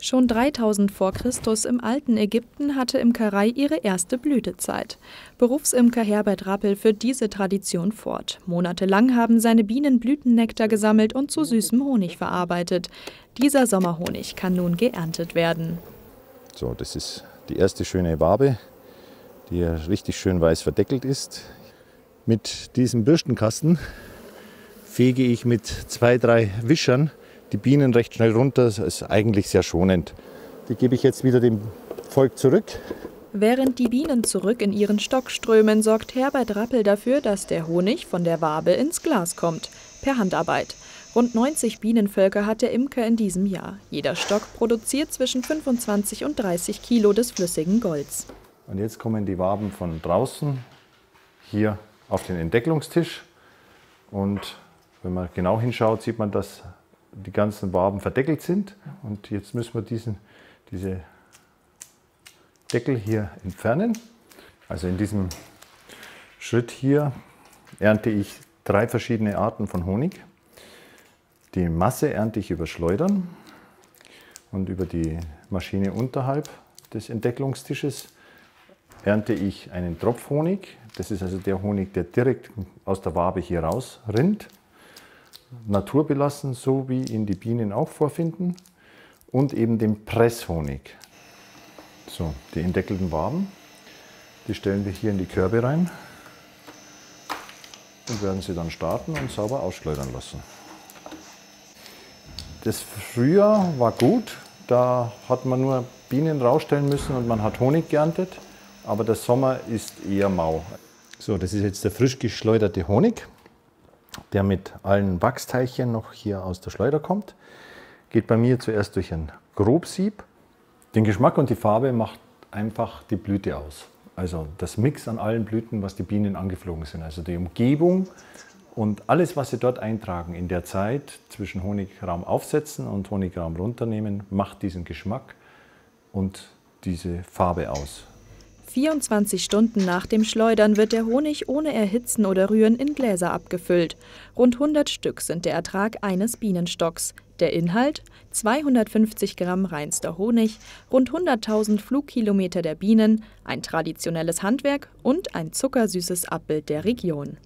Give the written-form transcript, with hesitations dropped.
Schon 3000 vor Christus im alten Ägypten hatte Imkerei ihre erste Blütezeit. Berufsimker Herbert Rappel führt diese Tradition fort. Monatelang haben seine Bienen Blütennektar gesammelt und zu süßem Honig verarbeitet. Dieser Sommerhonig kann nun geerntet werden. So, das ist die erste schöne Wabe, die ja richtig schön weiß verdeckelt ist. Mit diesem Bürstenkasten fege ich mit 2, 3 Wischern die Bienen recht schnell runter. Das ist eigentlich sehr schonend. Die gebe ich jetzt wieder dem Volk zurück. Während die Bienen zurück in ihren Stock strömen, sorgt Herbert Rappel dafür, dass der Honig von der Wabe ins Glas kommt. Per Handarbeit. Rund 90 Bienenvölker hat der Imker in diesem Jahr. Jeder Stock produziert zwischen 25 und 30 Kilo des flüssigen Golds. Und jetzt kommen die Waben von draußen hier auf den Entdecklungstisch. Und wenn man genau hinschaut, sieht man, dass die ganzen Waben verdeckelt sind. Und jetzt müssen wir diese Deckel hier entfernen. Also in diesem Schritt hier ernte ich 3 verschiedene Arten von Honig. Die Masse ernte ich über Schleudern und über die Maschine unterhalb des Entdecklungstisches ernte ich einen Tropfhonig. Das ist also der Honig, der direkt aus der Wabe hier rausrinnt. Naturbelassen, so wie ihn die Bienen auch vorfinden. Und eben den Presshonig. So, die entdeckelten Waben, die stellen wir hier in die Körbe rein und werden sie dann starten und sauber ausschleudern lassen. Das Frühjahr war gut, da hat man nur Bienen rausstellen müssen und man hat Honig geerntet, aber der Sommer ist eher mau. So, das ist jetzt der frisch geschleuderte Honig, der mit allen Wachsteilchen noch hier aus der Schleuder kommt. Geht bei mir zuerst durch ein Grobsieb. Den Geschmack und die Farbe macht einfach die Blüte aus. Also das Mix an allen Blüten, was die Bienen angeflogen sind. Also die Umgebung und alles, was sie dort eintragen in der Zeit zwischen Honigraum aufsetzen und Honigraum runternehmen, macht diesen Geschmack und diese Farbe aus. 24 Stunden nach dem Schleudern wird der Honig ohne Erhitzen oder Rühren in Gläser abgefüllt. Rund 100 Stück sind der Ertrag eines Bienenstocks. Der Inhalt: 250 Gramm reinster Honig, rund 100.000 Flugkilometer der Bienen, ein traditionelles Handwerk und ein zuckersüßes Abbild der Region.